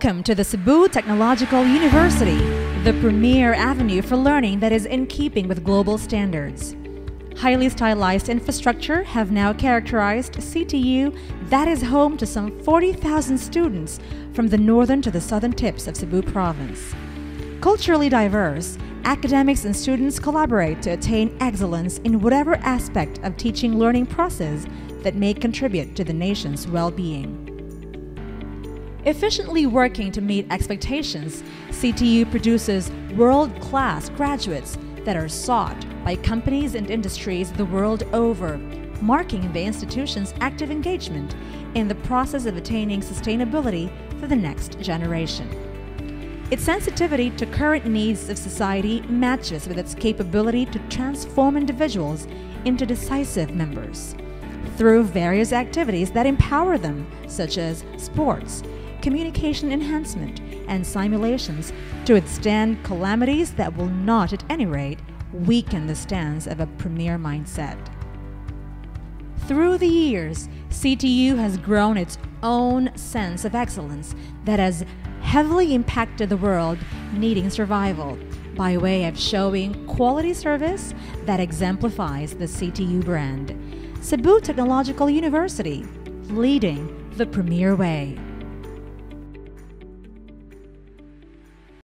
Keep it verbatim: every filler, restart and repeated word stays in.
Welcome to the Cebu Technological University, the premier avenue for learning that is in keeping with global standards. Highly stylized infrastructure have now characterized C T U that is home to some forty thousand students from the northern to the southern tips of Cebu province. Culturally diverse, academics and students collaborate to attain excellence in whatever aspect of teaching learning process that may contribute to the nation's well-being. Efficiently working to meet expectations, C T U produces world-class graduates that are sought by companies and industries the world over, marking the institution's active engagement in the process of attaining sustainability for the next generation. Its sensitivity to current needs of society matches with its capability to transform individuals into decisive members through various activities that empower them, such as sports, communication enhancement, and simulations to withstand calamities that will not, at any rate, weaken the stance of a premier mindset. Through the years, C T U has grown its own sense of excellence that has heavily impacted the world needing survival by way of showing quality service that exemplifies the C T U brand. Cebu Technological University, leading the premier way.